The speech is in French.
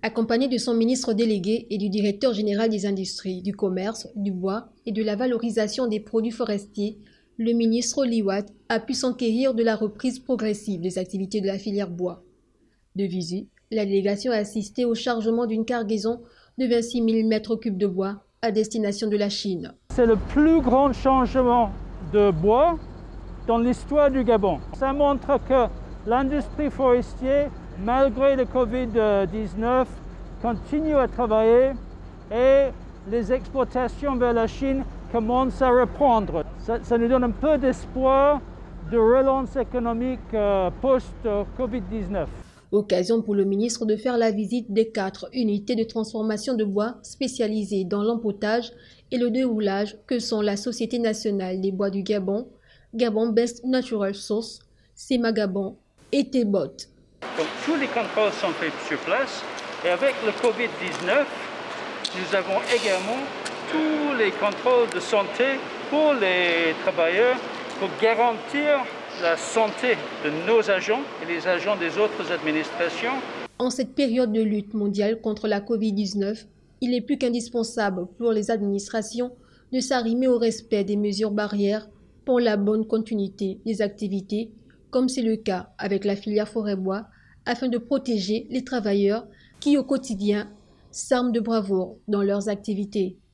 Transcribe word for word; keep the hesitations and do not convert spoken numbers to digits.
Accompagné de son ministre délégué et du directeur général des industries, du commerce, du bois et de la valorisation des produits forestiers, le ministre Liwat a pu s'enquérir de la reprise progressive des activités de la filière bois. De visu, la délégation a assisté au chargement d'une cargaison de vingt-six mille mètres cubes de bois à destination de la Chine. C'est le plus grand changement de bois dans l'histoire du Gabon. Ça montre que l'industrie forestière, malgré le Covid dix-neuf, continue à travailler et les exportations vers la Chine commencent à reprendre. Ça, ça nous donne un peu d'espoir de relance économique euh, post-Covid dix-neuf. Occasion pour le ministre de faire la visite des quatre unités de transformation de bois spécialisées dans l'empotage et le déroulage que sont la Société nationale des bois du Gabon, Gabon Best Natural Source, SEMA Gabon et T-Bot. Donc tous les contrôles sont faits sur place et avec le Covid dix-neuf, nous avons également tous les contrôles de santé pour les travailleurs pour garantir la santé de nos agents et les agents des autres administrations. En cette période de lutte mondiale contre la Covid dix-neuf, il est plus qu'indispensable pour les administrations de s'arrimer au respect des mesures barrières pour la bonne continuité des activités, comme c'est le cas avec la filière forêt-bois, afin de protéger les travailleurs qui, au quotidien, s'arment de bravoure dans leurs activités.